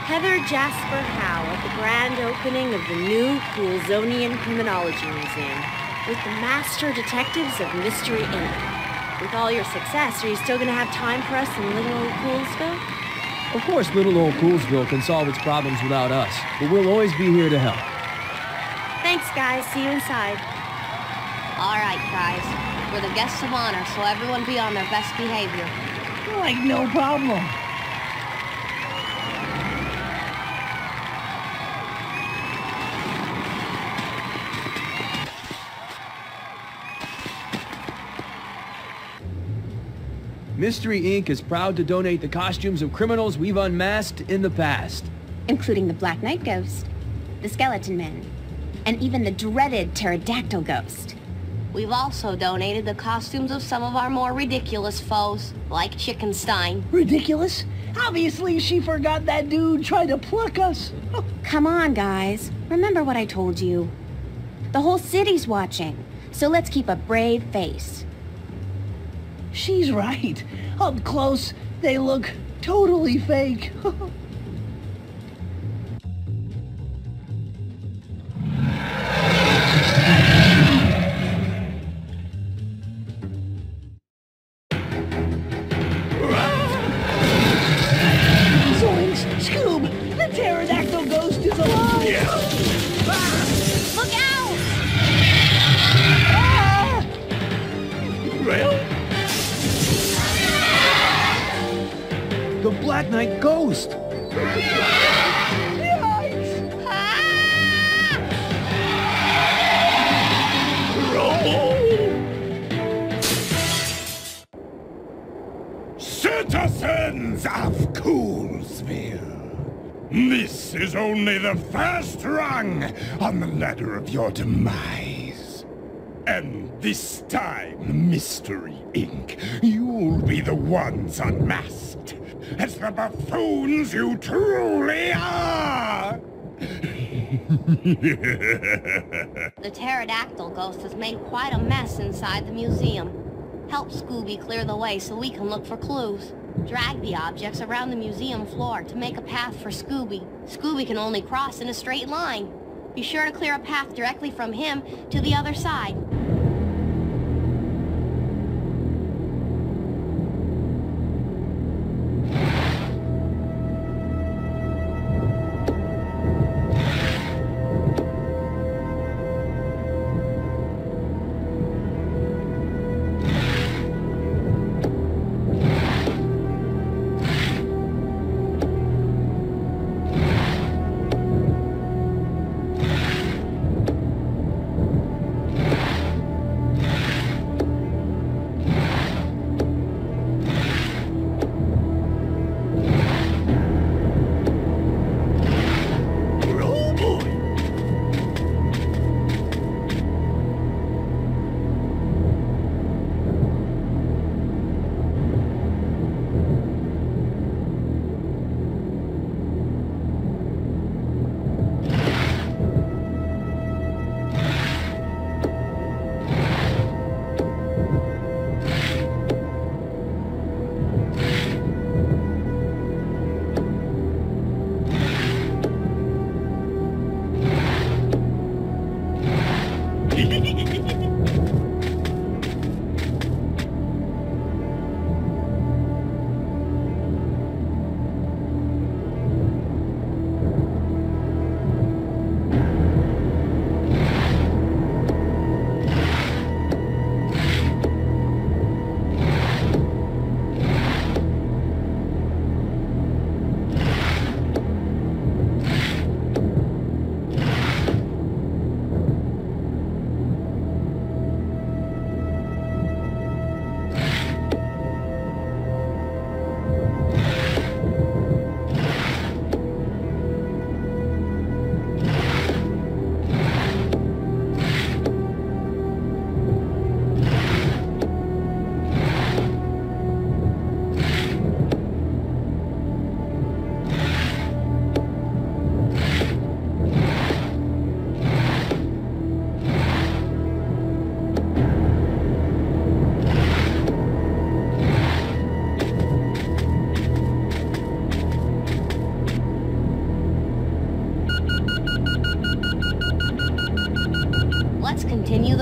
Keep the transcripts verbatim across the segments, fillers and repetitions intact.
Heather Jasper Howe at the grand opening of the new Coolsonian Criminology Museum with the master detectives of Mystery Incorporated. With all your success, are you still going to have time for us in little old Coolsville? Of course, little old Coolsville can solve its problems without us, but we'll always be here to help. Thanks, guys. See you inside. All right, guys. We're the guests of honor, so everyone be on their best behavior. Like, no problem. Mystery Incorporated is proud to donate the costumes of criminals we've unmasked in the past. Including the Black Knight Ghost, the Skeleton Men, and even the dreaded Pterodactyl Ghost. We've also donated the costumes of some of our more ridiculous foes, like Chickenstein. Ridiculous? Obviously she forgot that dude tried to pluck us. Come on, guys. Remember what I told you. The whole city's watching, so let's keep a brave face. She's right. Up close, they look totally fake. Zoinks! Scoob! The Pterodactyl Ghost is alive! Yeah. Ah! Look out! Ah! Well? The Black Knight Ghost! Yikes! Ah! Citizens of Coolsville, this is only the first rung on the ladder of your demise. And this time, Mystery Incorporated, you'll be the ones unmasked as the buffoons you truly are! The Pterodactyl Ghost has made quite a mess inside the museum. Help Scooby clear the way so we can look for clues. Drag the objects around the museum floor to make a path for Scooby. Scooby can only cross in a straight line. Be sure to clear a path directly from him to the other side.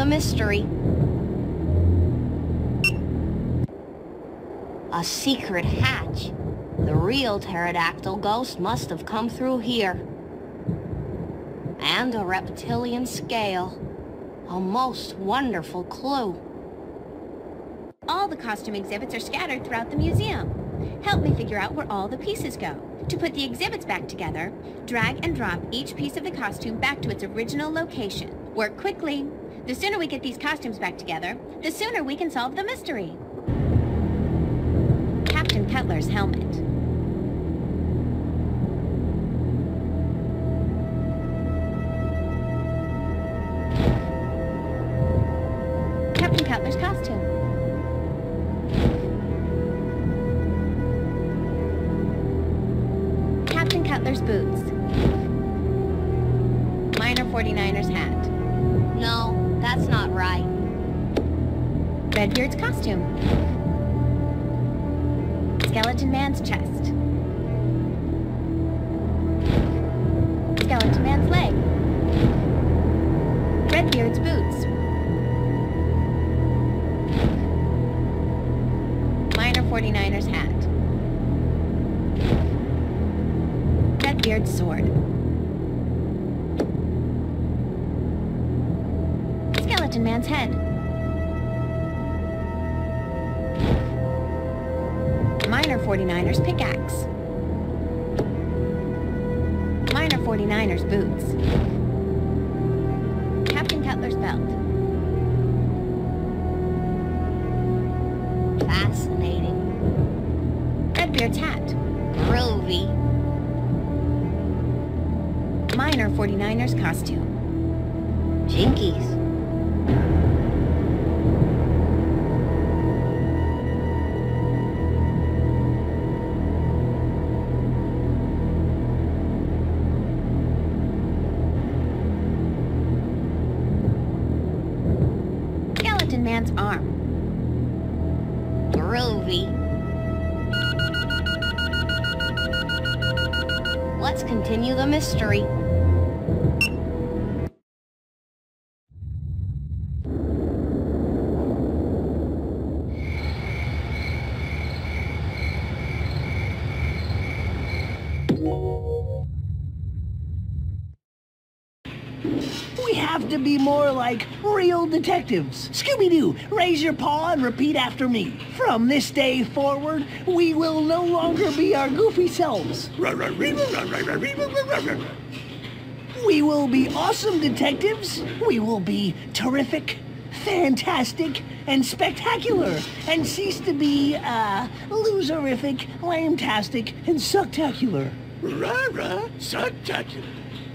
mystery. A secret hatch. The real pterodactyl ghost must have come through here. And a reptilian scale. A most wonderful clue. All the costume exhibits are scattered throughout the museum. Help me figure out where all the pieces go. To put the exhibits back together, drag and drop each piece of the costume back to its original location. Work quickly. The sooner we get these costumes back together, the sooner we can solve the mystery. Captain Cutler's helmet. Captain Cutler's costume. Captain Cutler's boots. Minor forty-niners hat. No, that's not right. Redbeard's costume. Skeleton Man's chest. Skeleton Man's leg. Redbeard's boots. Minor forty-niners hat. Redbeard's sword. Skeleton Man's head. Minor forty-niners pickaxe. Minor forty-niners boots. Captain Cutler's belt. Fascinating. Redbeard's hat. Groovy. Minor forty-niners costume. Jinkies. Skeleton Man's arm. Groovy. Let's continue the mystery. We have to be more like real detectives. Scooby-Doo, raise your paw and repeat after me. From this day forward, we will no longer be our goofy selves. We will be awesome detectives. We will be terrific, fantastic, and spectacular. And cease to be, uh, loserific, lame-tastic, and sucktacular. Rah-rah, sucktacular.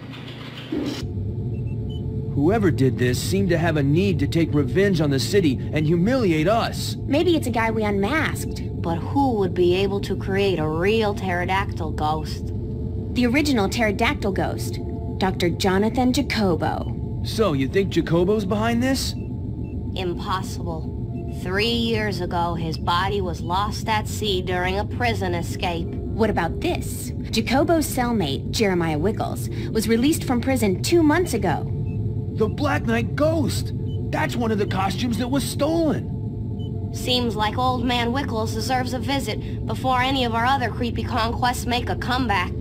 Whoever did this seemed to have a need to take revenge on the city and humiliate us. Maybe it's a guy we unmasked. But who would be able to create a real pterodactyl ghost? The original pterodactyl ghost, Doctor Jonathan Jacobo. So, you think Jacobo's behind this? Impossible. Three years ago, his body was lost at sea during a prison escape. What about this? Jacobo's cellmate, Jeremiah Wickes, was released from prison two months ago. The Black Knight Ghost! That's one of the costumes that was stolen! Seems like Old Man Wickles deserves a visit before any of our other creepy conquests make a comeback.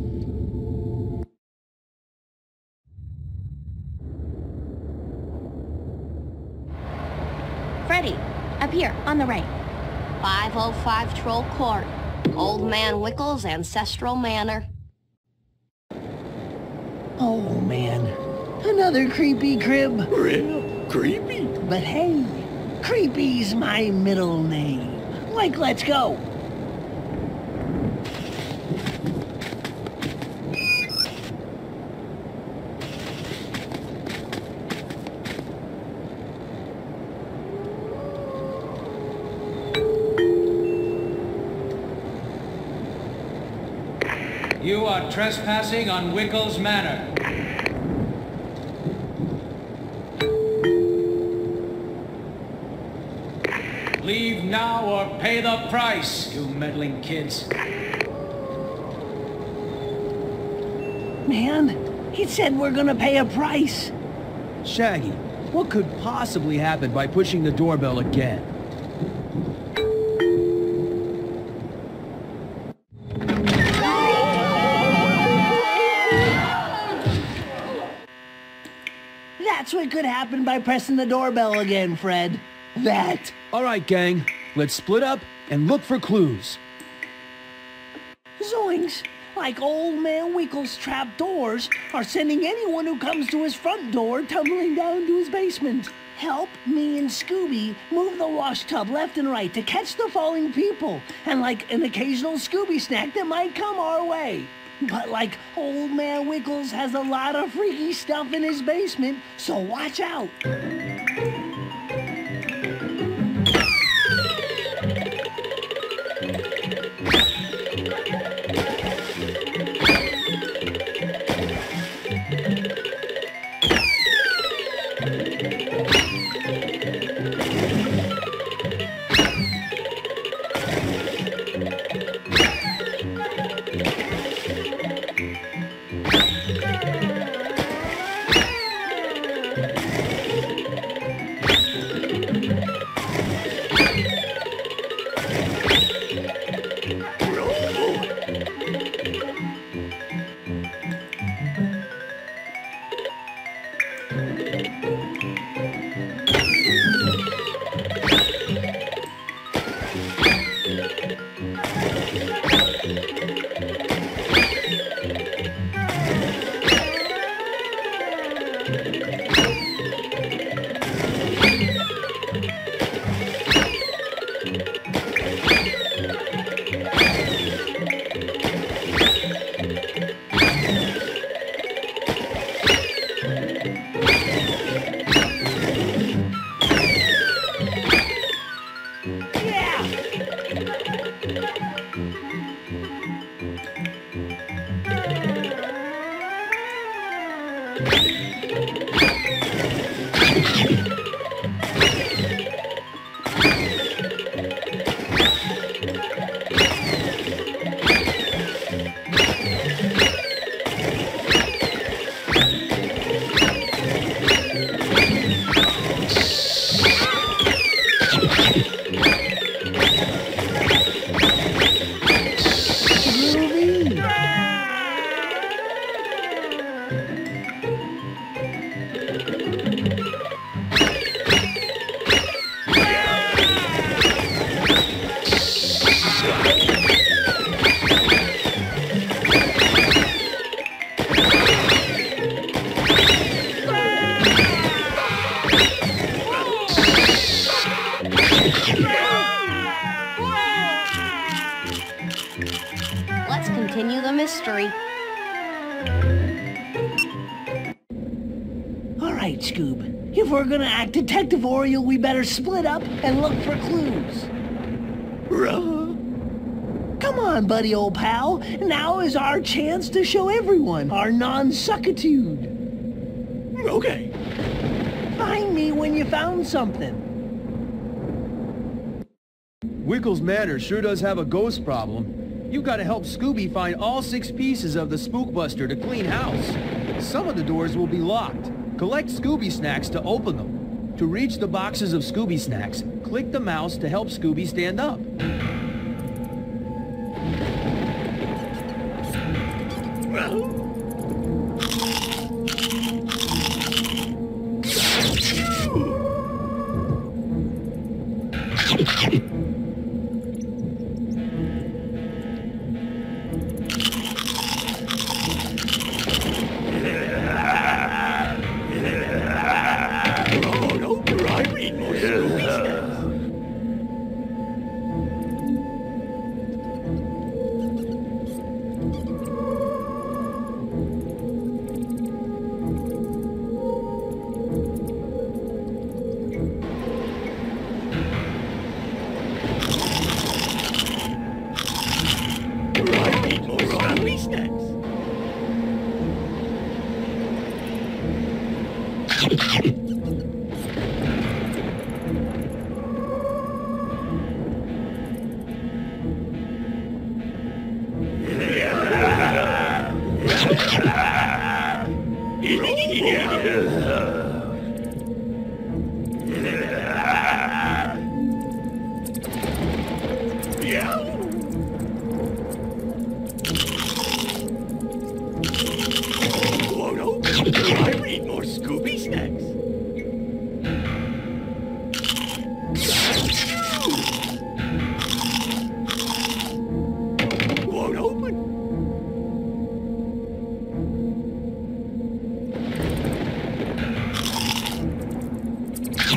Freddy, up here, on the right. five oh five Troll Court, Old Man Wickles' ancestral manor. Oh, man. Another creepy crib. Real creepy. But hey, creepy's my middle name. Like, let's go. You are trespassing on Wickes Manor. Leave now or pay the price, you meddling kids. Man, he said we're gonna pay a price. Shaggy, What could possibly happen by pushing the doorbell again? That's what could happen by pressing the doorbell again, Fred. That. All right, gang. Let's split up and look for clues. Zoinks! Like old man Wickles' trap doors are sending anyone who comes to his front door tumbling down to his basement. Help me and Scooby move the wash tub left and right to catch the falling people, and like an occasional Scooby snack that might come our way. But like old man Wickles has a lot of freaky stuff in his basement, so watch out. Let's continue the mystery. All right, Scoob. If we're gonna act Detective Oriole, we better split up and look for clues. Come on, buddy, old pal. Now is our chance to show everyone our non-suckitude. Okay. Find me when you found something. Wickes Manor sure does have a ghost problem. You've got to help Scooby find all six pieces of the Spookbuster to clean house. Some of the doors will be locked. Collect Scooby snacks to open them. To reach the boxes of Scooby snacks, click the mouse to help Scooby stand up.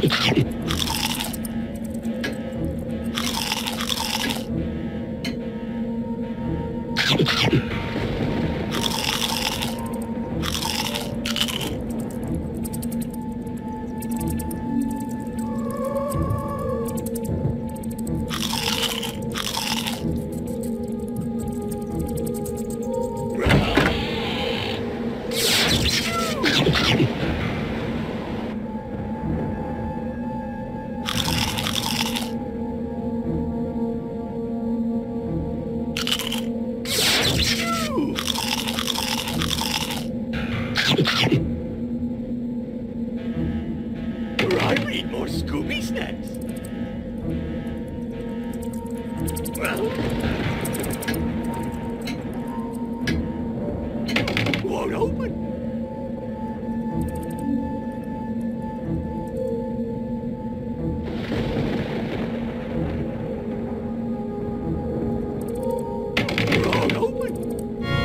I need more Scooby snacks. Well, won't open. Won't open.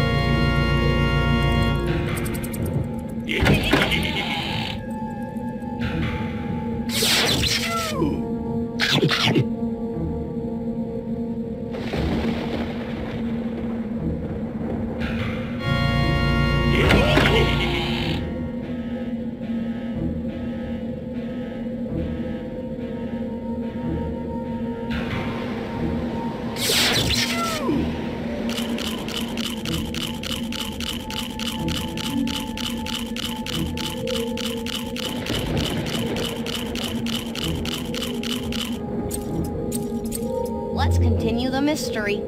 Let's continue the mystery.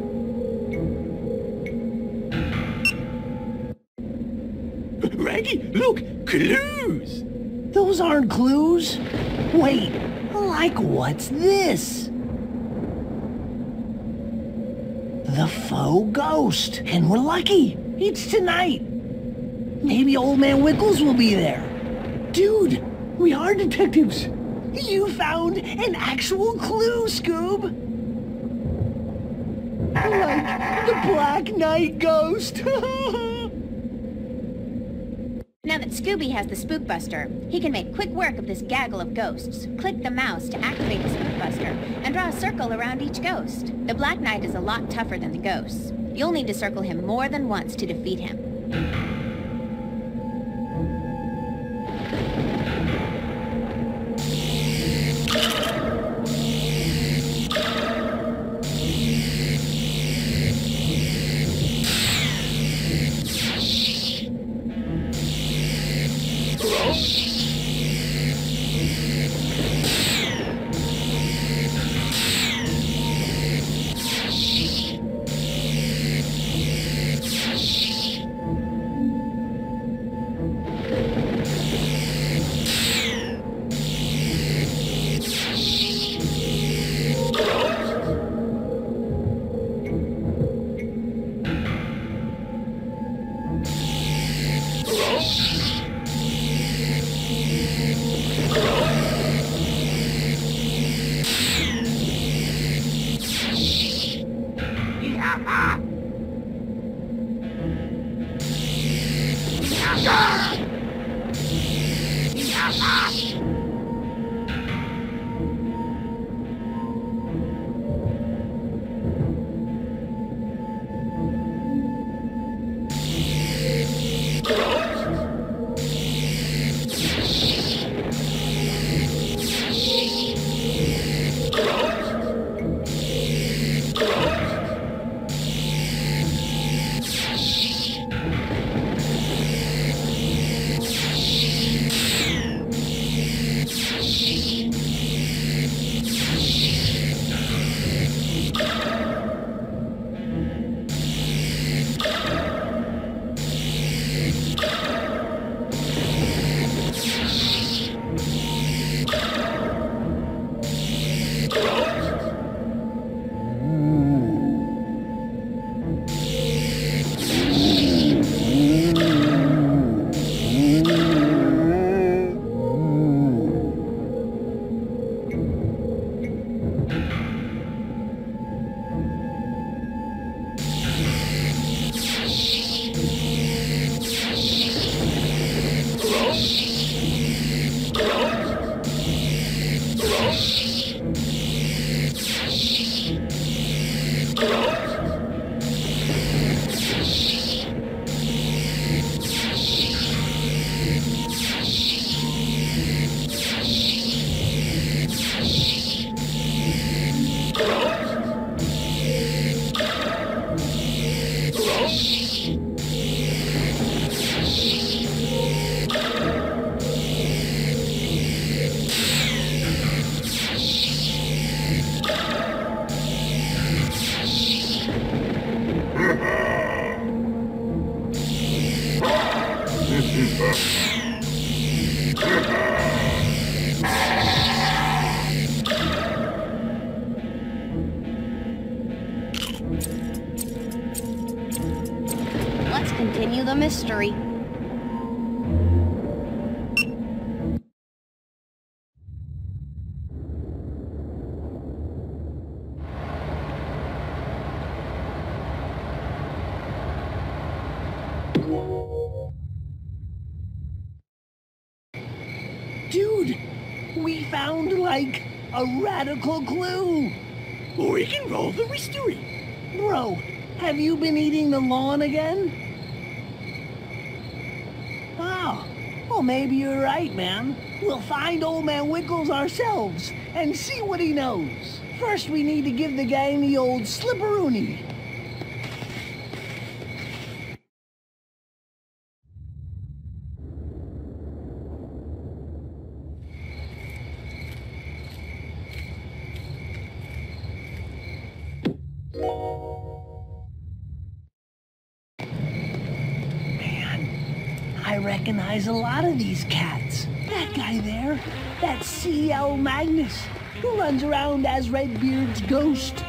Raggy, look! Clues! Those aren't clues. Wait, like what's this? The faux ghost. And we're lucky. It's tonight. Maybe Old Man Wickles will be there. Dude, we are detectives. You found an actual clue, Scoob. Like the Black Knight ghost. Now that Scooby has the Spookbuster, he can make quick work of this gaggle of ghosts. Click the mouse to activate the Spookbuster, and draw a circle around each ghost. The Black Knight is a lot tougher than the ghosts. You'll need to circle him more than once to defeat him. Let's continue the mystery. Dude, we found, like, a radical clue. We can roll the mystery. Bro, have you been eating the lawn again? Oh, well, maybe you're right, man. We'll find Old Man Wickles ourselves and see what he knows. First, we need to give the gang the old slipperoony. I recognize a lot of these cats. That guy there, that's C L Magnus, who runs around as Redbeard's ghost.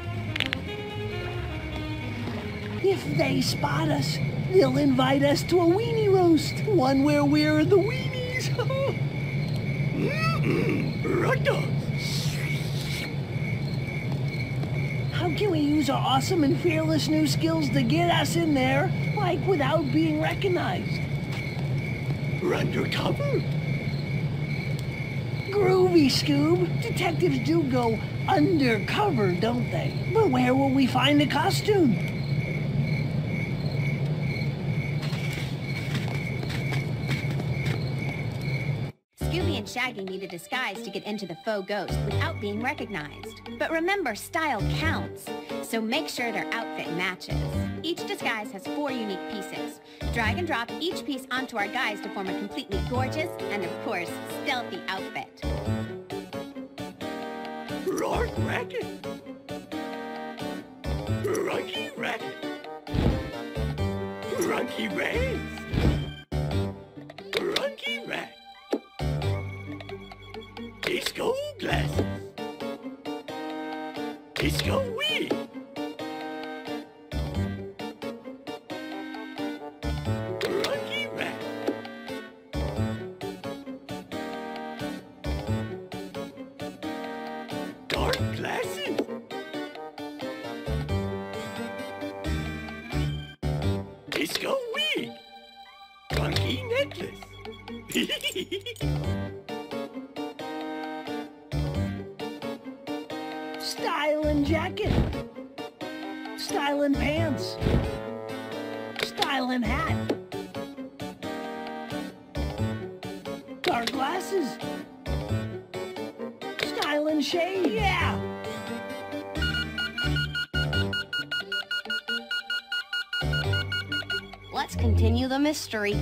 If they spot us, they'll invite us to a weenie roast, one where we're the weenies. Mm-mm, right dogs. How can we use our awesome and fearless new skills to get us in there, like, without being recognized? Undercover? Groovy, Scoob. Detectives do go undercover, don't they? But where will we find the costume? Scooby and Shaggy need a disguise to get into the faux ghost without being recognized. But remember, style counts, so make sure their outfit matches. Each disguise has four unique pieces. Drag and drop each piece onto our guys to form a completely gorgeous and, of course, stealthy outfit. Rock Racket. Rocky Racket. Rocky Race. Rocky Rat. Disco Glasses. Disco Wig. Rocky Rat. Dark Glasses. Disco Wig. Funky Necklace. Stylin' jacket. Stylin' pants. Stylin' hat. Dark glasses. Stylin' shade, yeah. Let's continue the mystery.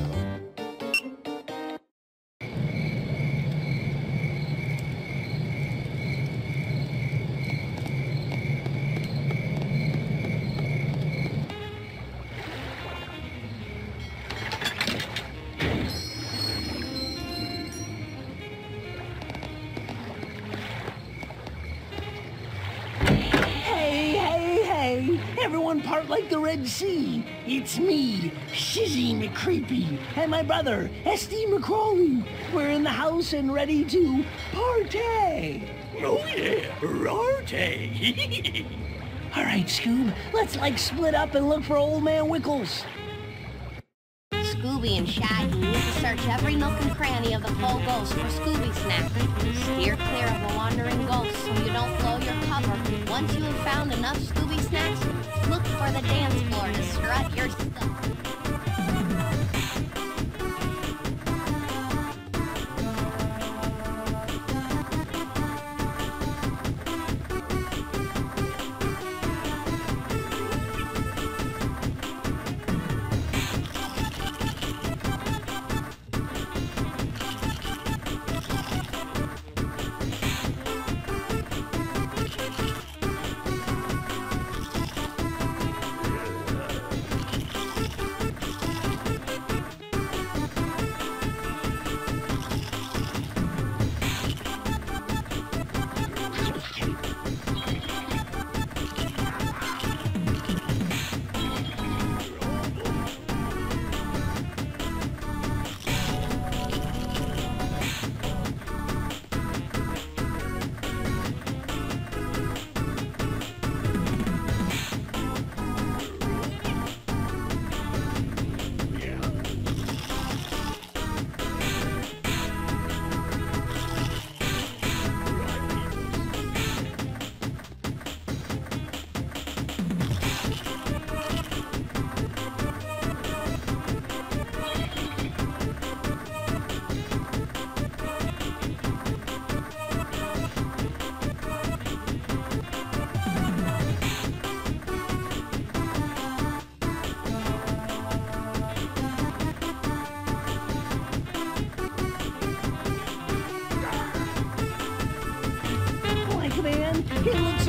Everyone part like the Red Sea. It's me, Shizzy McCreepy, and my brother, S D McCrawley. We're in the house and ready to partay. Oh yeah, rorty. All right, Scoob, let's like split up and look for Old Man Wickles. Scooby and Shaggy need to search every nook and cranny of the faux ghost for Scooby snacks. Steer clear of the wandering ghosts so you don't blow your cover. Once you have found enough Scooby snacks, look for the dance floor to strut your stuff.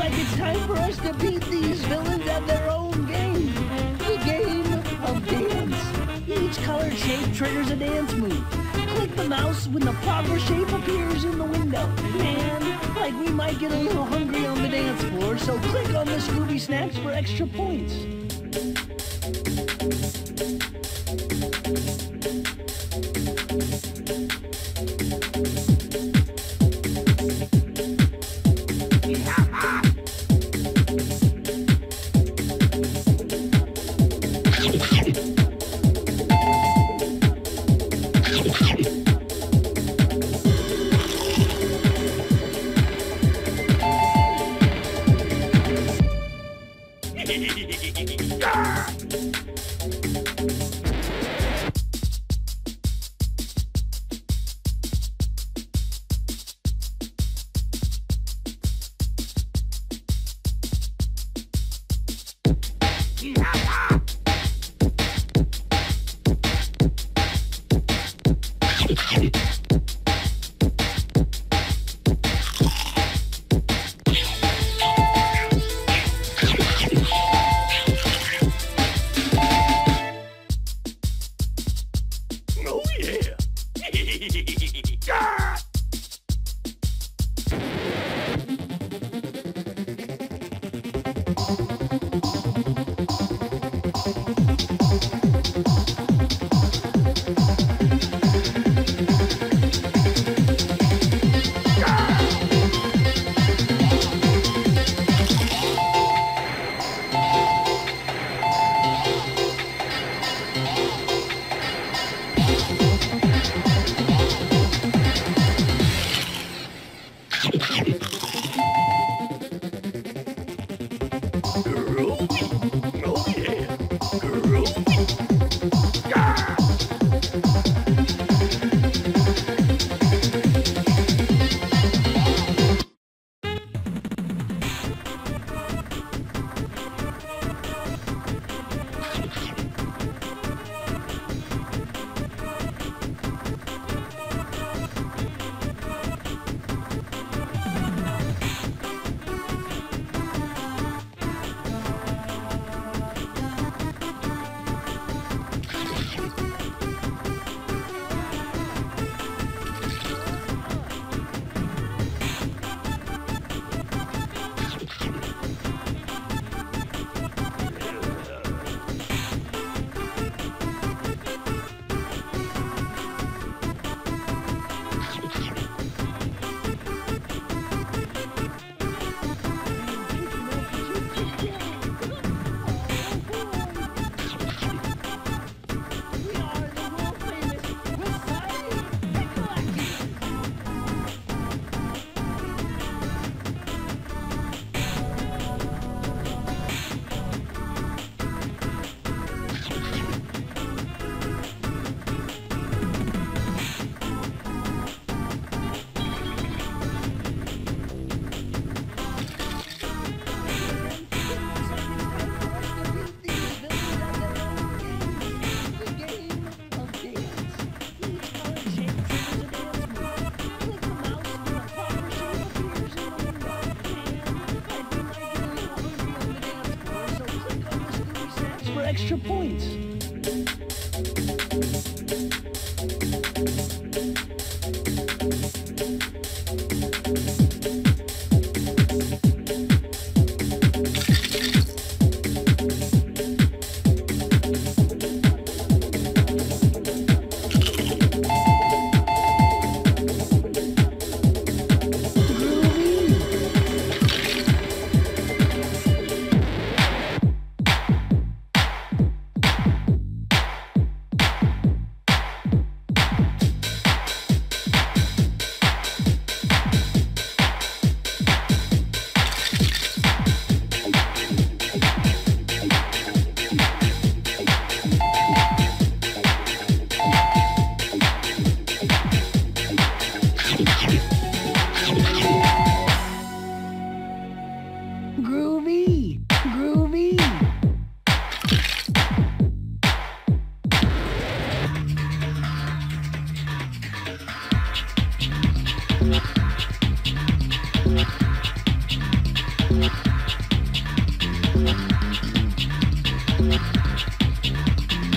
like it's time for us to beat these villains at their own game. The game of dance. Each colored shape triggers a dance move. Click the mouse when the proper shape appears in the window. Man, like we might get a little hungry on the dance floor, so click on the Scooby Snacks for extra points. Extra points.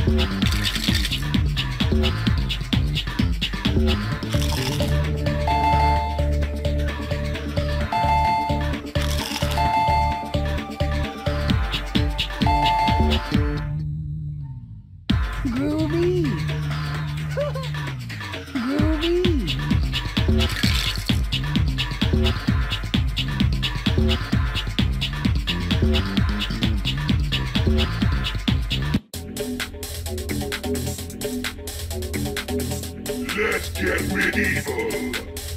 Groovy. Groovy. Let's get medieval.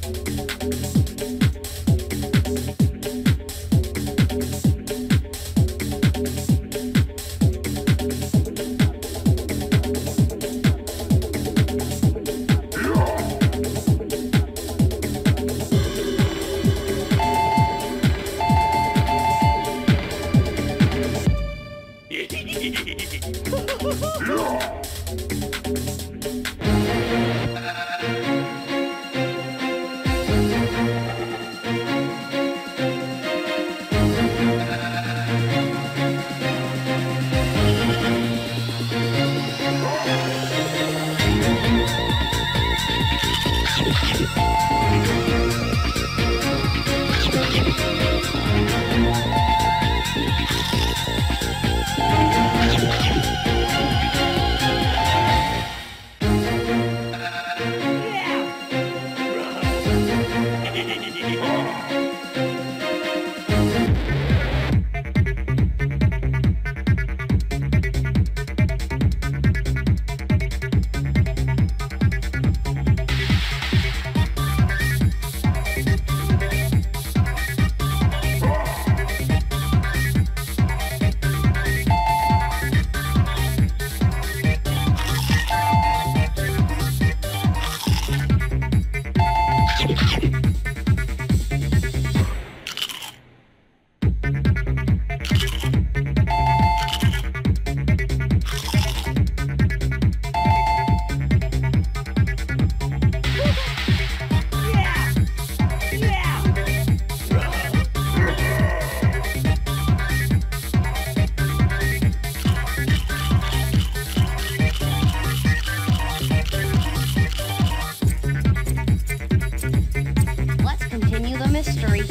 Let's continue the mystery.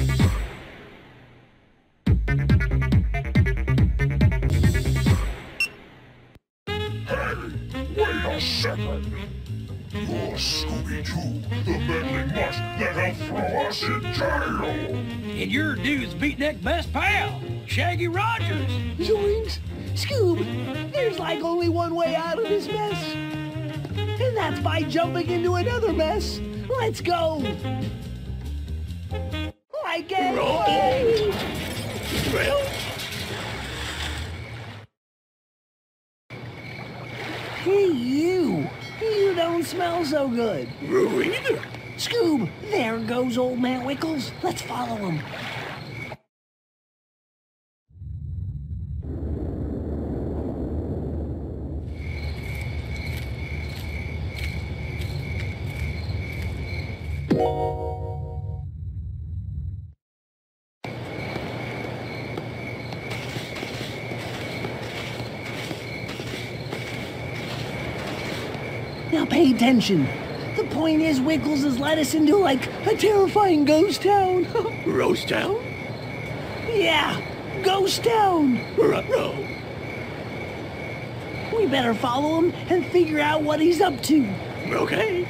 Wait a second. You're Scooby-Doo, the meddling mush that'll throw us in jail. And your dude's beatnik best pal, Shaggy Rogers. Zoinks! Scoob, there's like only one way out of this mess. And that's by jumping into another mess. Let's go! I can't wait! Well, Hey, you! You don't smell so good. you either. Scoob, there goes old man Wickles. Let's follow him. Now pay attention. The point is Wickles has led us into, like, a terrifying ghost town. Roast Town? Yeah, ghost town. Ruh-roh. We better follow him and figure out what he's up to. Okay.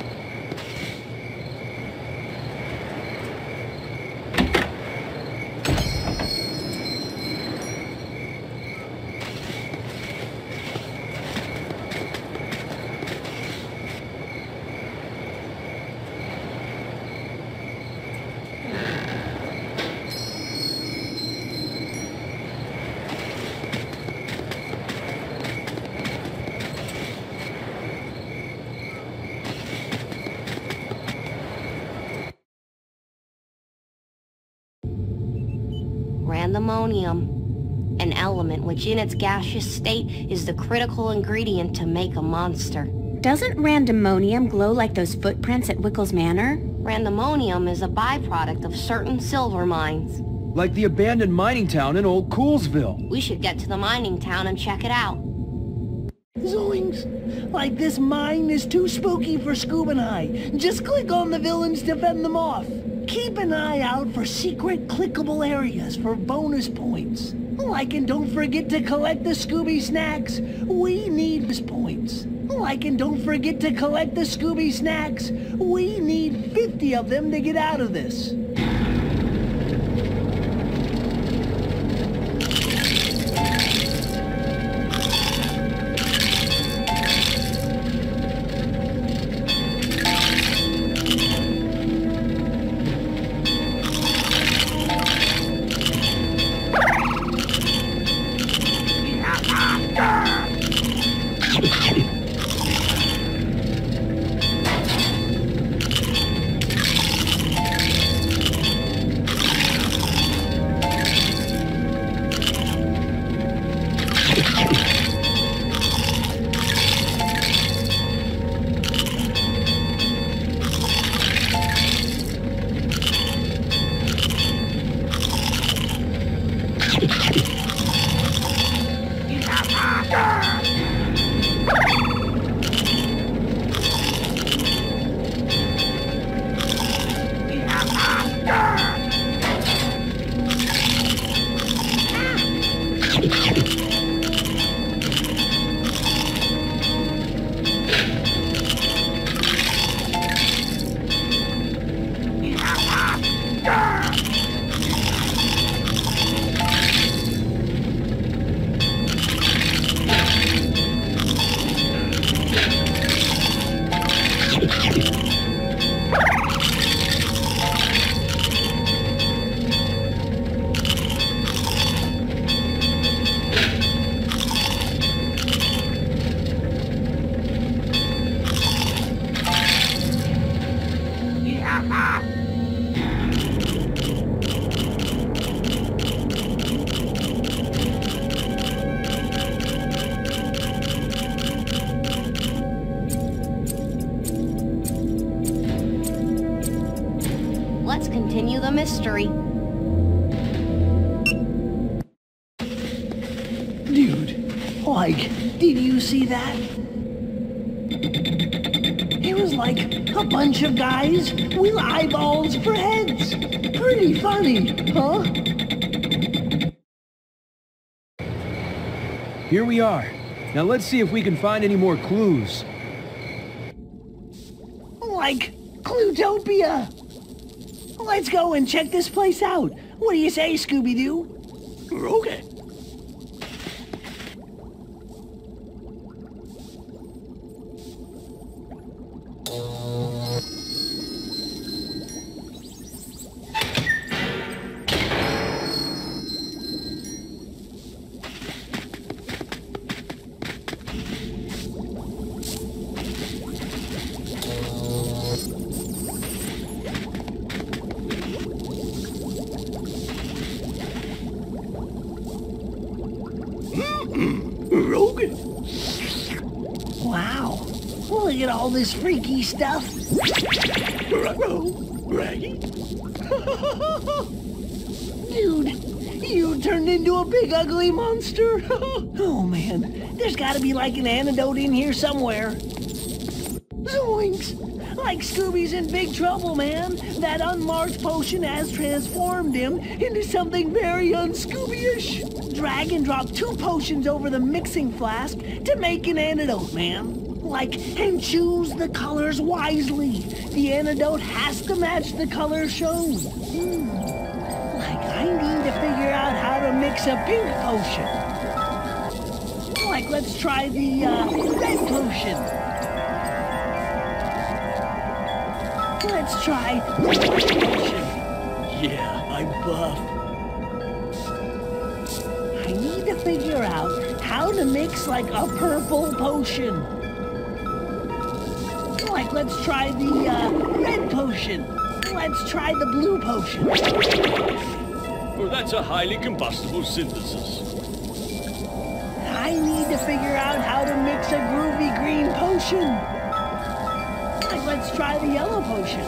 Randomonium, an element which in its gaseous state is the critical ingredient to make a monster. Doesn't randomonium glow like those footprints at Wickes Manor? Randomonium is a byproduct of certain silver mines. Like the abandoned mining town in Old Coolsville. We should get to the mining town and check it out. Zoinks! Like this mine is too spooky for Scoob and I. Just click on the villains to fend them off. Keep an eye out for secret clickable areas for bonus points. Like, and don't forget to collect the Scooby snacks. We need these points. Like, and don't forget to collect the Scooby snacks. We need fifty of them to get out of this. Let's continue the mystery. Dude, like, did you see that? It was like a bunch of guys with eyeballs for heads. Pretty funny, huh? Here we are. Now let's see if we can find any more clues. Like Clutopia. Let's go and check this place out. What do you say, Scooby-Doo? Okay. Rogan. Wow. Look at all this freaky stuff. Raggy. Dude, you turned into a big ugly monster. Oh man, there's gotta be like an antidote in here somewhere. Zoinks! Like Scooby's in big trouble, man. That unmarked potion has transformed him into something very un-Scooby-ish. Drag and drop two potions over the mixing flask to make an antidote, man. Like, and choose the colors wisely. The antidote has to match the color shown. Hmm. Like, I need to figure out how to mix a pink potion. Like, let's try the, uh, red potion. Let's try the white potion. Yeah, I'm buff. I need to figure out how to mix like a purple potion. Like, let's try the uh, red potion. Let's try the blue potion. Well, that's a highly combustible synthesis. I need to figure out how to mix a groovy green potion. Like, let's try the yellow potion.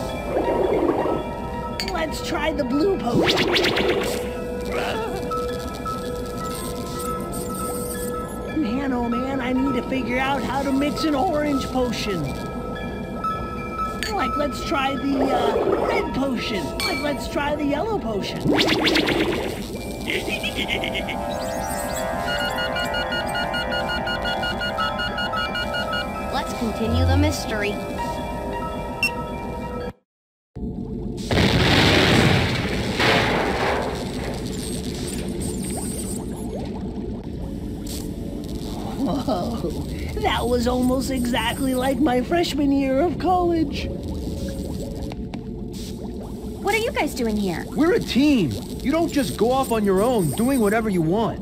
Let's try the blue potion. Man, Man, oh man, I need to figure out how to mix an orange potion. Like, let's try the uh, red potion. Like, let's try the yellow potion. Let's continue the mystery. Whoa, that was almost exactly like my freshman year of college. What are you guys doing here? We're a team. You don't just go off on your own doing whatever you want.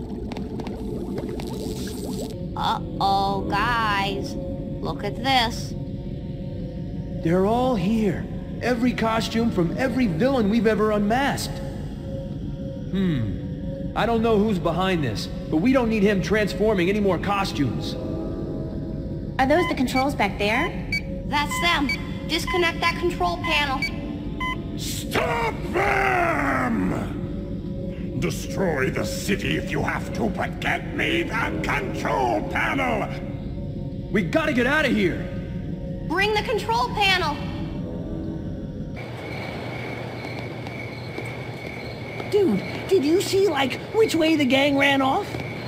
Uh-oh, guys. Look at this. They're all here. Every costume from every villain we've ever unmasked. Hmm. I don't know who's behind this, but we don't need him transforming any more costumes. Are those the controls back there? That's them. Disconnect that control panel. Stop them! Destroy the city if you have to, but get me that control panel! We gotta get out of here! Bring the control panel. Dude, did you see, like, which way the gang ran off?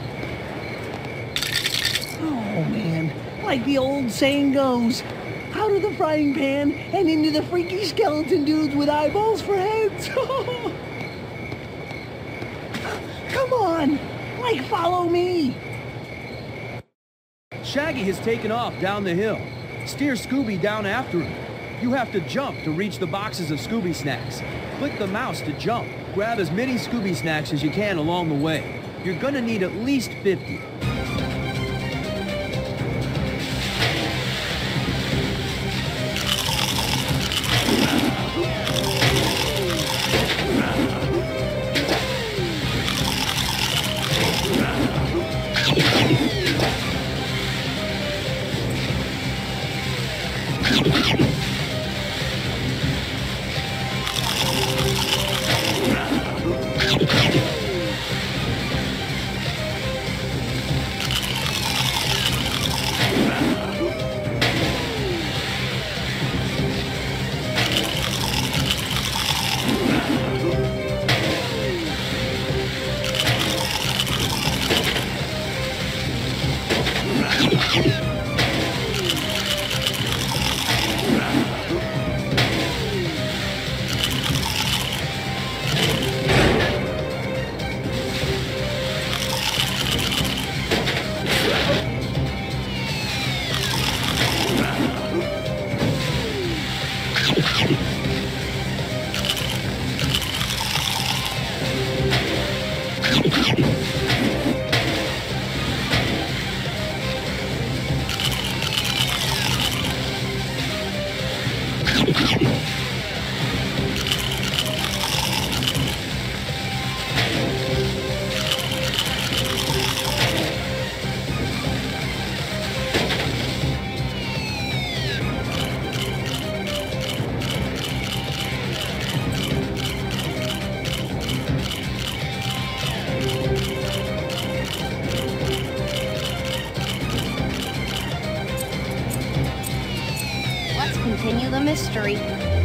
Oh, man. Like the old saying goes, out of the frying pan and into the freaky skeleton dudes with eyeballs for heads. Come on! Like, follow me! Shaggy has taken off down the hill. Steer Scooby down after him. You have to jump to reach the boxes of Scooby snacks. Click the mouse to jump. Grab as many Scooby snacks as you can along the way. You're gonna need at least fifty. Continue the mystery.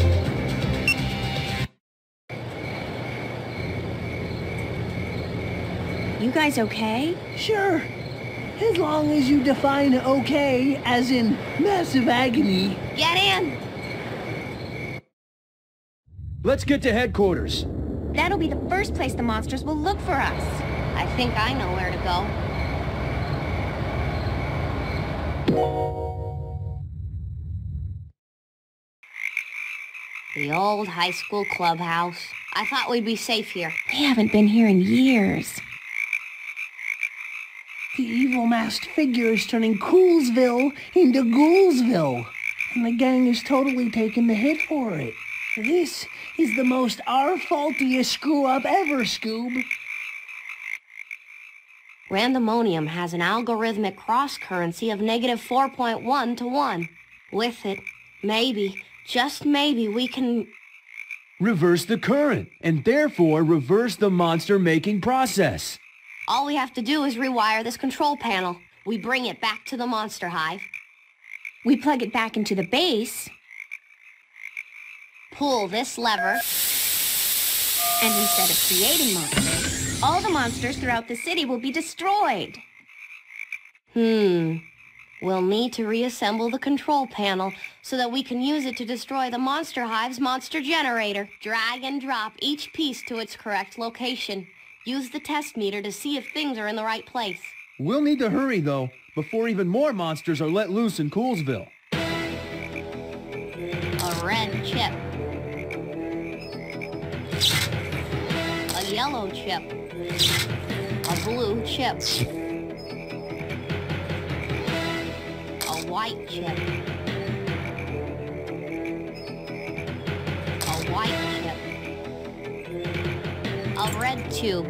You guys okay? Sure. As long as you define okay as in massive agony. Get in! Let's get to headquarters. That'll be the first place the monsters will look for us. I think I know where to go. The old high school clubhouse. I thought we'd be safe here. We haven't been here in years. The evil masked figure is turning Coolsville into Ghoulsville. And the gang has totally taken the hit for it. This is the most our-faultiest screw-up ever, Scoob. Randomonium has an algorithmic cross-currency of negative four point one to one. With it, maybe, just maybe, we can... reverse the current, and therefore reverse the monster-making process. All we have to do is rewire this control panel. We bring it back to the monster hive. We plug it back into the base. Pull this lever. And instead of creating monsters, all the monsters throughout the city will be destroyed. Hmm. We'll need to reassemble the control panel so that we can use it to destroy the monster hive's monster generator. Drag and drop each piece to its correct location. Use the test meter to see if things are in the right place. We'll need to hurry, though, before even more monsters are let loose in Coolsville. A red chip. A yellow chip. A blue chip. A white chip. A white chip. A red tube.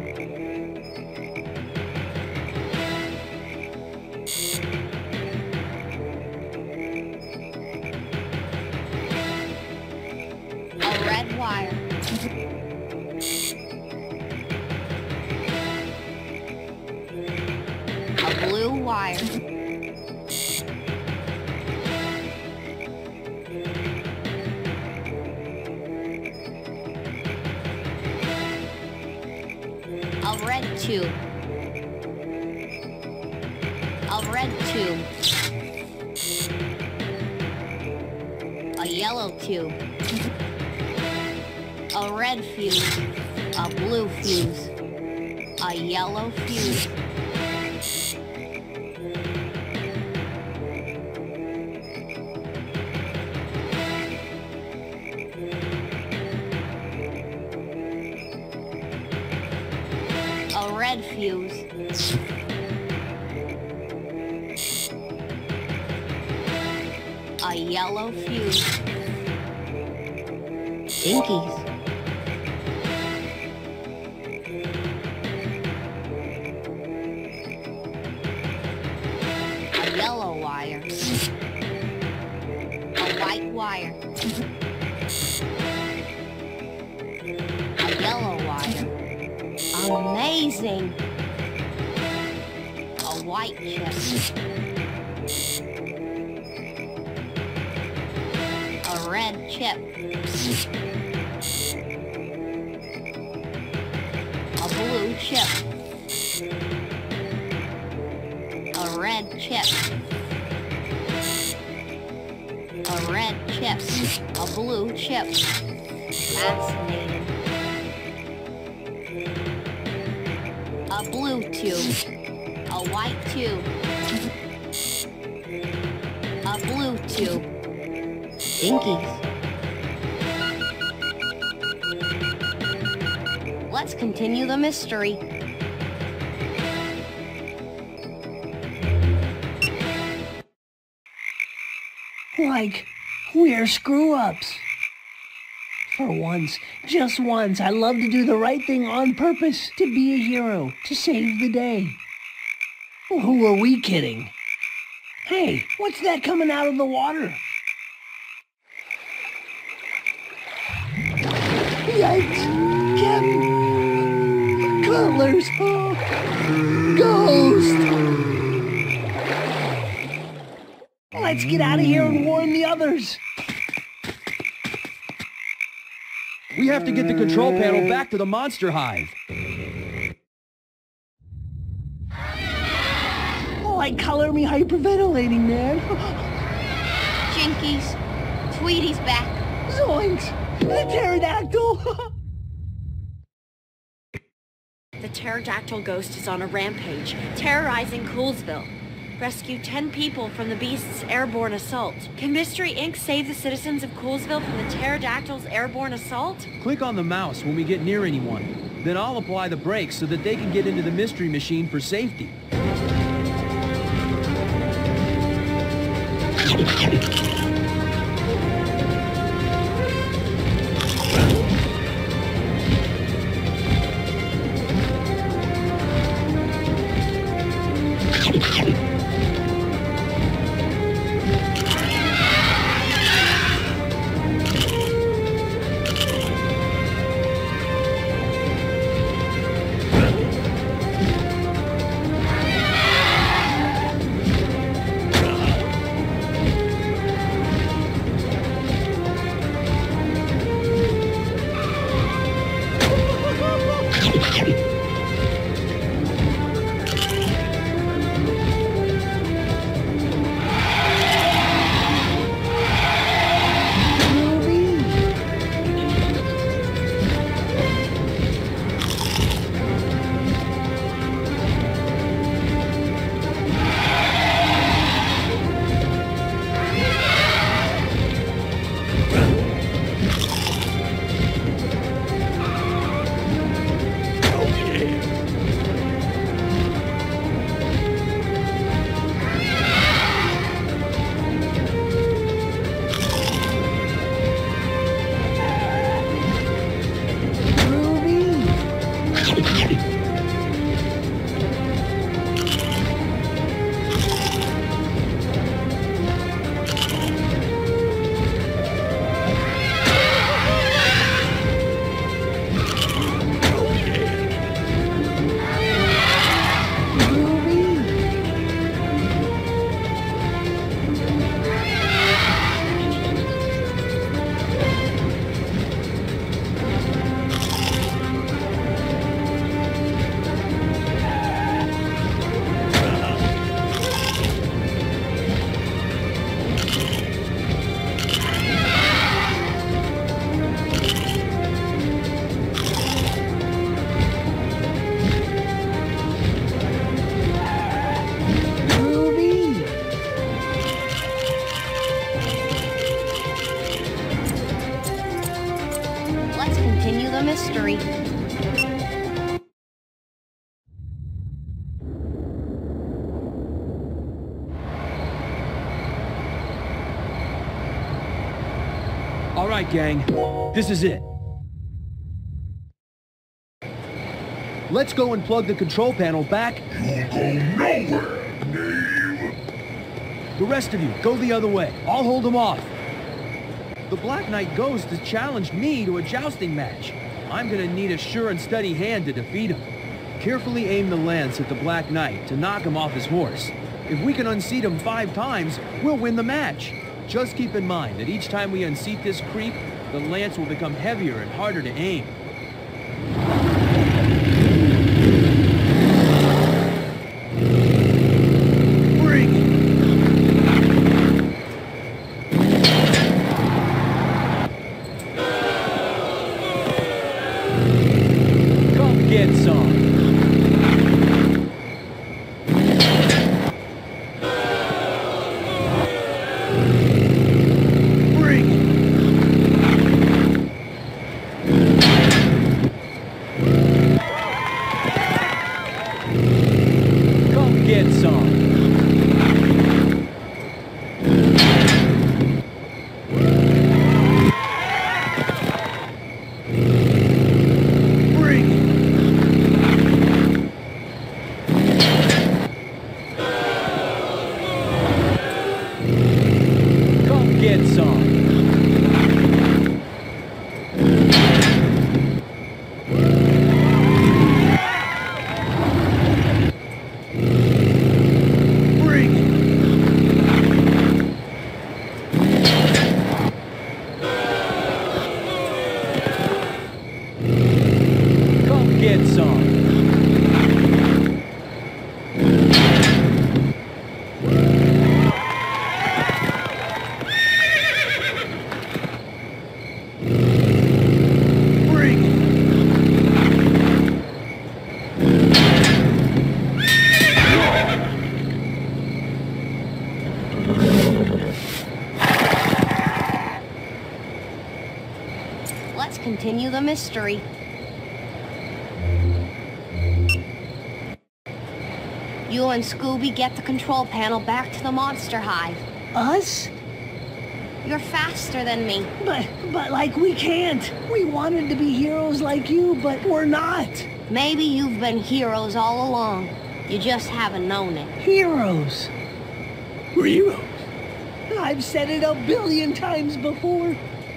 A red wire. A blue wire. A red tube. A red tube. A yellow tube. A red fuse. A blue fuse. A yellow fuse. A red fuse. A yellow fuse. Dinkies. A yellow wire. A white wire. A yellow wire. Amazing! A white chip. A red chip. A blue chip. A red chip. A red chip. A blue chip. Fascinating. A blue tube. A white tube. A blue tube. Dinkies. Let's continue the mystery. Like, we're screw-ups. For once, just once, I love to do the right thing on purpose, to be a hero, to save the day. Well, who are we kidding? Hey, what's that coming out of the water? Yikes! Captain! Cutlers! Oh, ghost! Let's get out of here and warn the others. We have to get the control panel back to the monster hive. Like, color me hyperventilating, man. Jinkies, Tweety's back. Zoinks! The pterodactyl! The pterodactyl ghost is on a rampage, terrorizing Coolsville. Rescue ten people from the beast's airborne assault. Can Mystery Incorporated save the citizens of Coolsville from the pterodactyl's airborne assault? Click on the mouse when we get near anyone. Then I'll apply the brakes so that they can get into the mystery machine for safety. mystery. All right, gang. This is it. Let's go and plug the control panel back. You'll go nowhere, knave. The rest of you, go the other way. I'll hold them off. The Black Knight Ghost has challenged me to a jousting match. I'm gonna need a sure and steady hand to defeat him. Carefully aim the lance at the Black Knight to knock him off his horse. If we can unseat him five times, we'll win the match. Just keep in mind that each time we unseat this creep, the lance will become heavier and harder to aim. Bring it! Come get some! Let's continue the mystery. You and Scooby get the control panel back to the monster hive. Us? You're faster than me. But, but like we can't. We wanted to be heroes like you, but we're not. Maybe you've been heroes all along. You just haven't known it. Heroes? Heroes? I've said it a billion times before.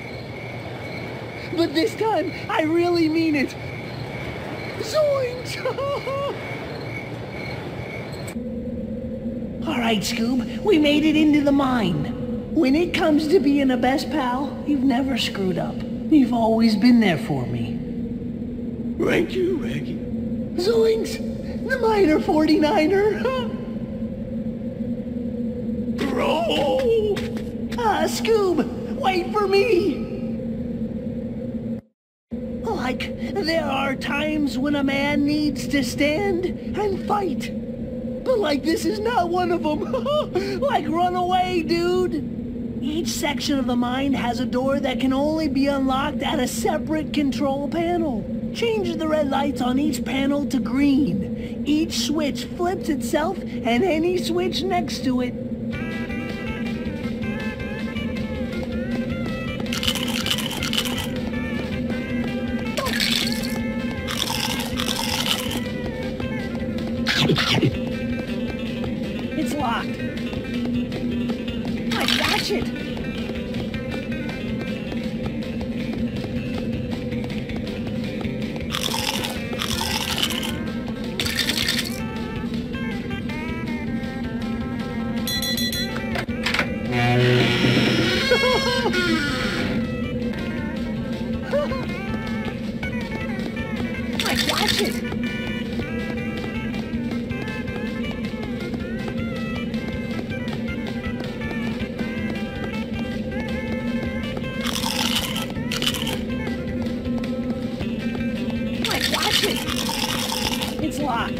But this time, I really mean it. Zoinks! All right, Scoob, we made it into the mine. When it comes to being a best pal, you've never screwed up. You've always been there for me. Thank you, Reggie. Zoinks! The miner forty-niner! Bro! Ah, Scoob, wait for me! Like, there are times when a man needs to stand and fight. But like, this is not one of them. Like, run away, dude. Each section of the mine has a door that can only be unlocked at a separate control panel. Change the red lights on each panel to green. Each switch flips itself and any switch next to it. It's locked. I got it. I got it. It's locked.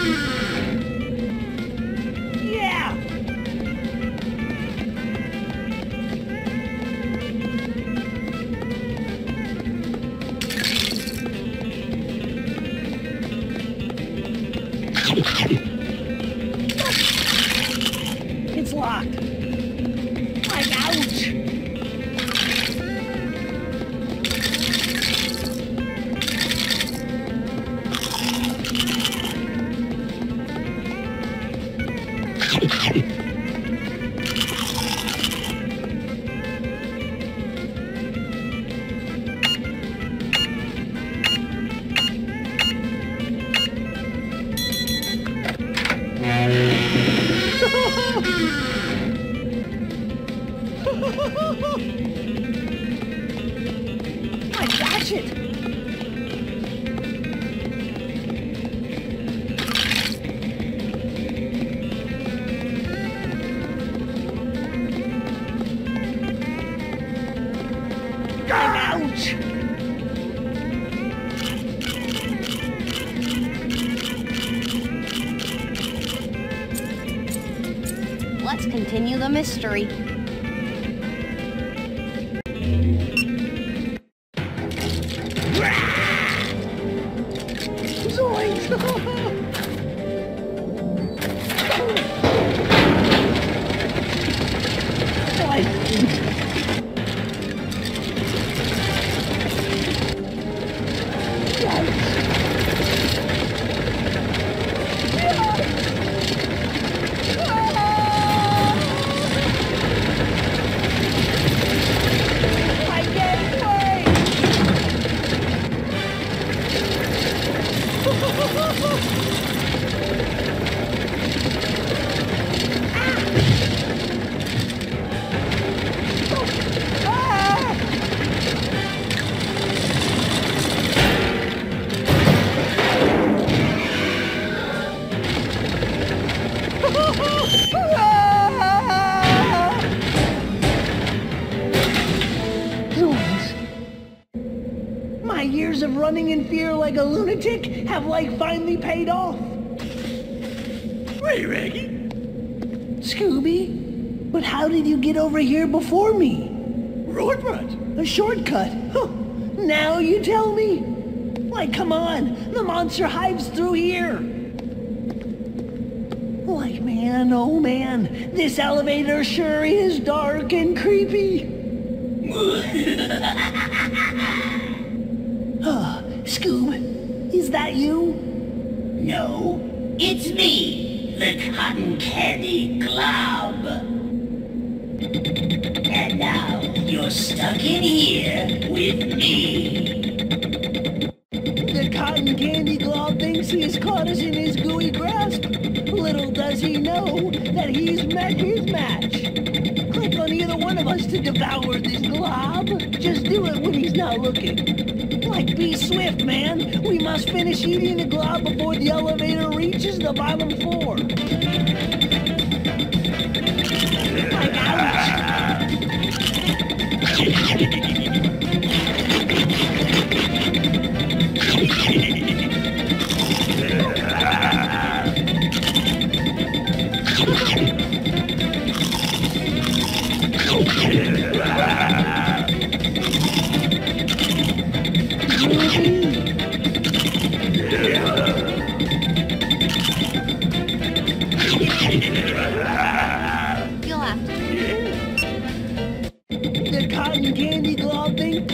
Yeah! It's locked. Like, ouch! I got it! Ouch! Let's continue the mystery. My years of running in fear like a lunatic have like finally paid off. Hey, Reggie. Scooby, but how did you get over here before me? Shortcut. A shortcut? Huh. Now you tell me? Like, come on, the monster hives through here. Like, man, oh man, this elevator sure is dark and creepy. uh, Scoob, is that you? No, it's me, the Cotton Candy Glob. And now you're stuck in here with me. The Cotton Candy Glob thinks he's caught us in his gooey grasp. Little does he know that he's met his match. Click on either one of us to devour this glob. Just do it when he's not looking. Like, be swift, man. We must finish eating the glob before the elevator reaches the bottom floor. Like, ouch. You'll have to. The Cotton Candy Glob thing?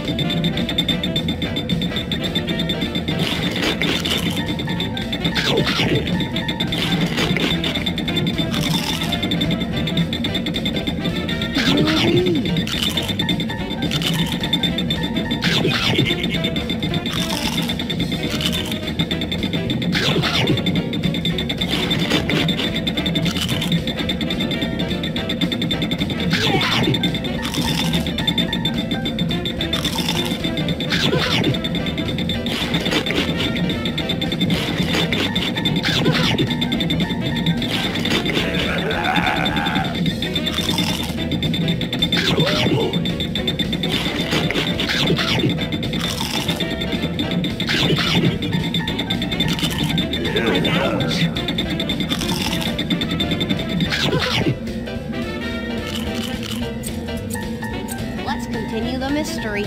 Let's continue the mystery.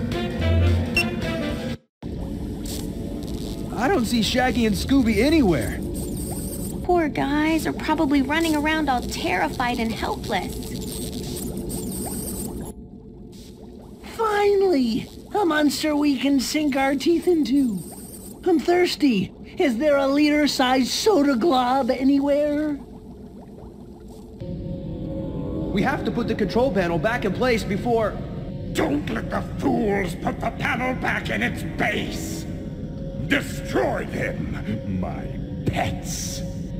I don't see Shaggy and Scooby anywhere. Poor guys are probably running around all terrified and helpless. Finally! A monster we can sink our teeth into. I'm thirsty. Is there a liter-sized soda glob anywhere? We have to put the control panel back in place before... Don't let the fools put the panel back in its base! Destroy them, my pets!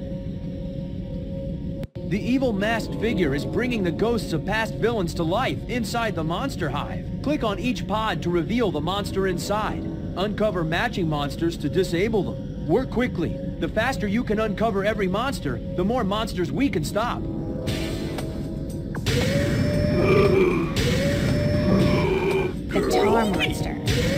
The evil masked figure is bringing the ghosts of past villains to life inside the monster hive. Click on each pod to reveal the monster inside. Uncover matching monsters to disable them. Work quickly. The faster you can uncover every monster, the more monsters we can stop. The tar monster.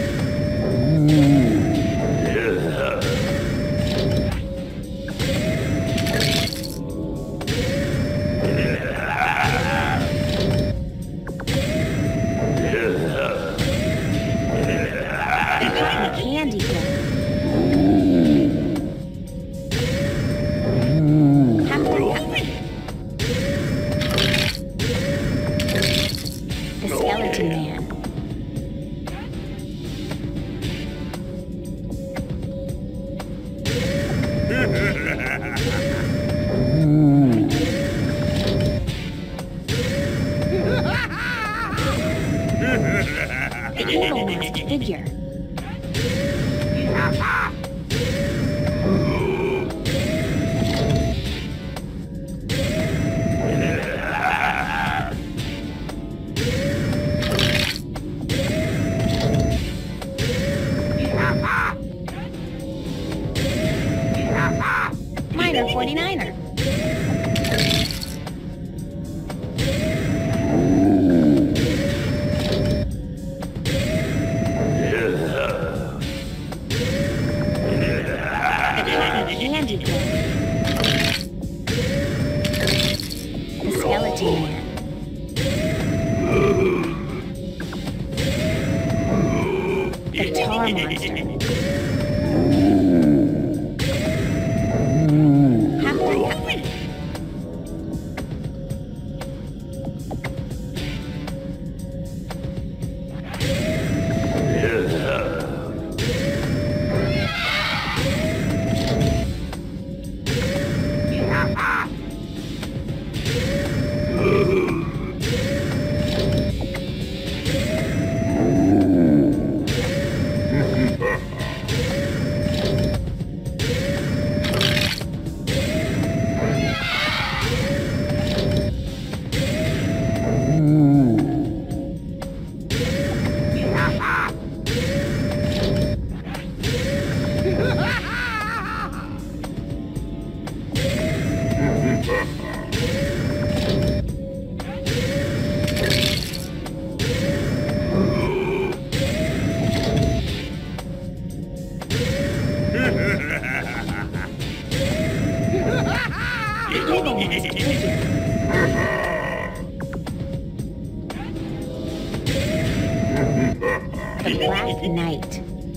Candy gun. Hurry up. The skeleton man. The evil masked figure. Minor forty-niner. Candy gun. The skeleton man. The tar monster. Hurry up. The Black Knight.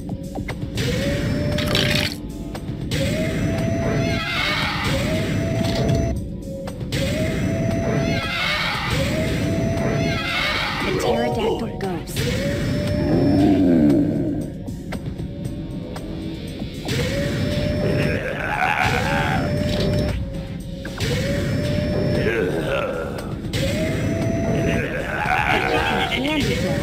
The Pterodactyl ghost. Candy gun.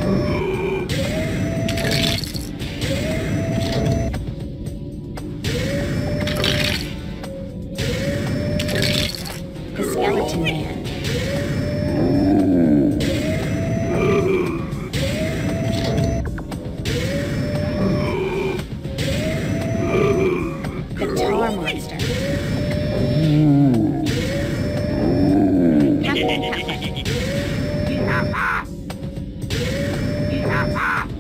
The skeleton man. The tar monster.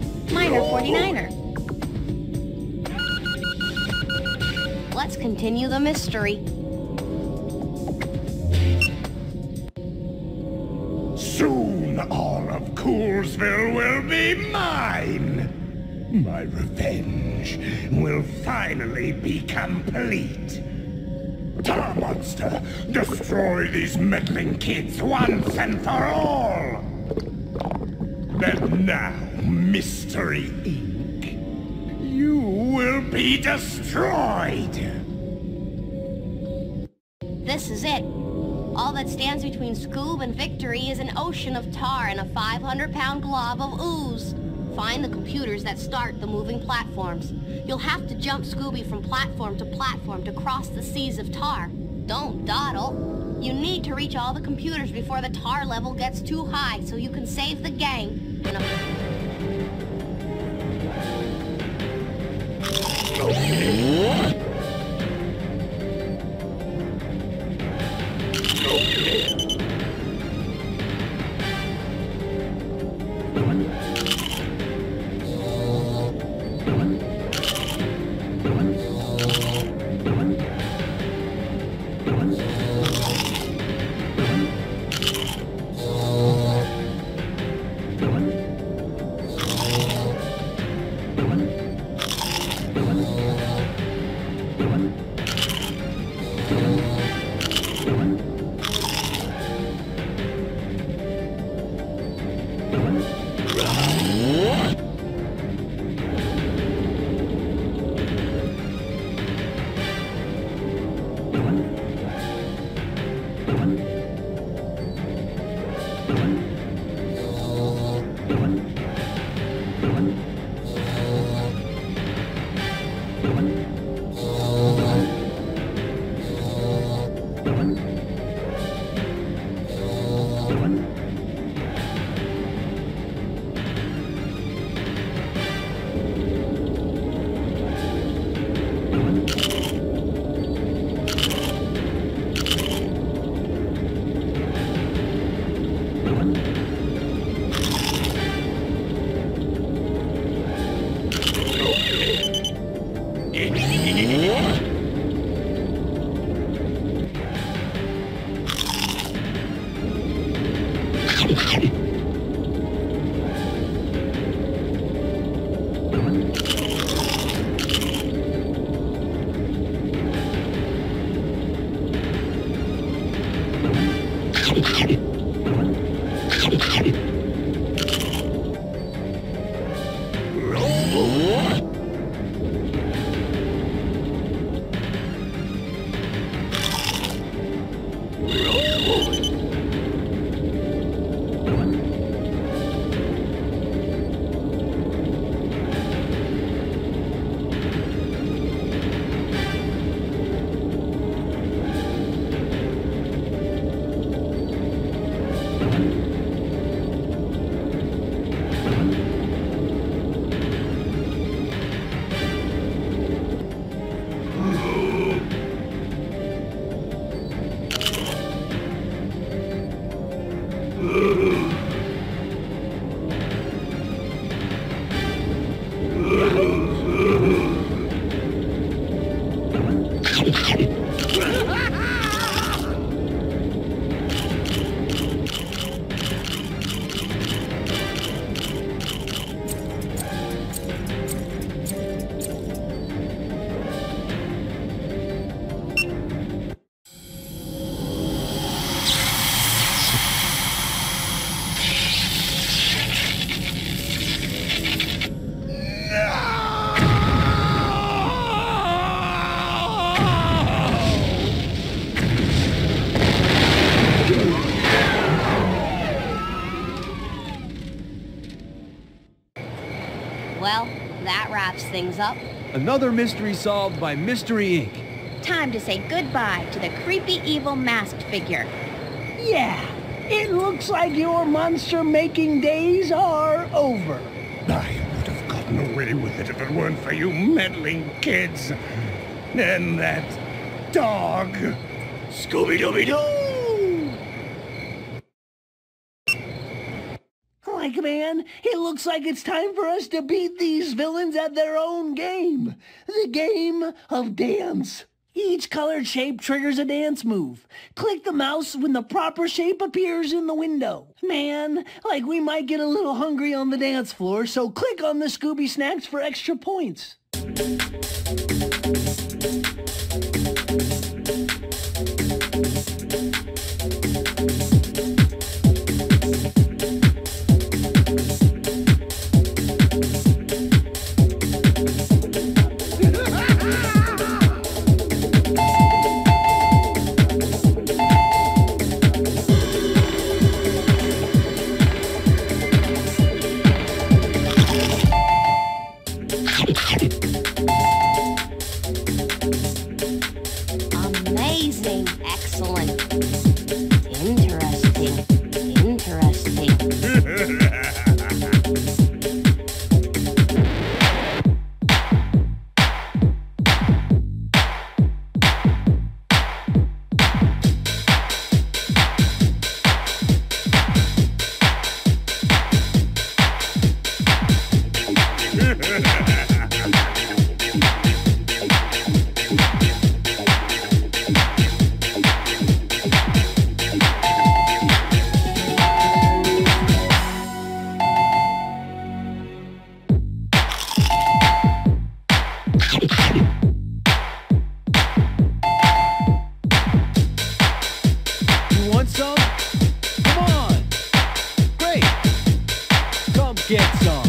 Minor forty-niner. Let's continue the the mystery. Soon all of Coolsville will be mine. My revenge will finally be complete. Tar Monster, destroy these meddling kids once and for all! And now, Mystery Incorporated, you will be destroyed! This is it. All that stands between Scoob and victory is an ocean of tar and a five hundred pound glob of ooze. Find the computers that start the moving platforms. You'll have to jump Scooby from platform to platform to cross the seas of tar. Don't dawdle. You need to reach all the computers before the tar level gets too high so you can save the gang. In a... Well, that wraps things up. Another mystery solved by Mystery Incorporated. Time to say goodbye to the creepy evil masked figure. Yeah, it looks like your monster-making days are over. I would have gotten away with it if it weren't for you meddling kids. And that dog. Scooby-Dooby-Doo! Like, man, it looks like it's time for us to beat these villains at their own game. The game of dance. Each colored shape triggers a dance move. Click the mouse when the proper shape appears in the window. Man, like we might get a little hungry on the dance floor, so click on the Scooby Snacks for extra points. Amazing, excellent, interesting, interesting. You want some? Come on! Great! Come get some!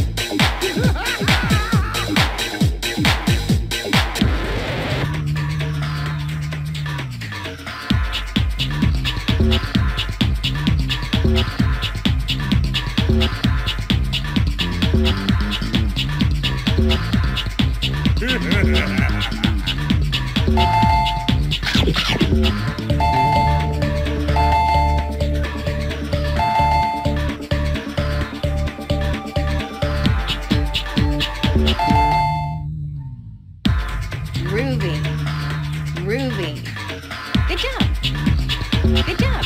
Groovy. Groovy. Good job. Good job.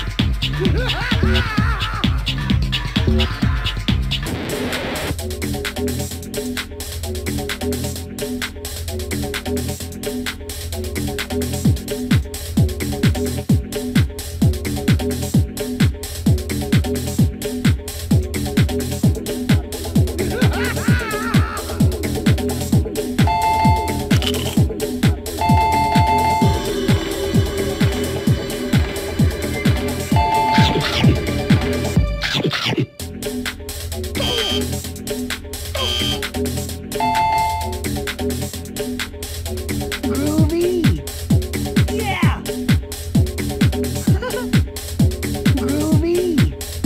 Groovy! Yeah! Groovy!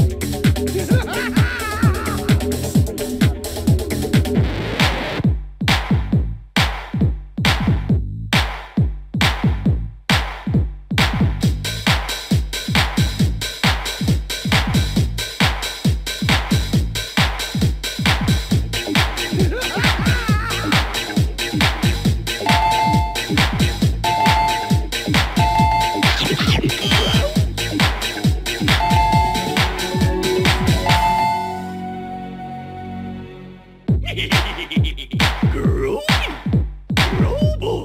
Girl? Robo?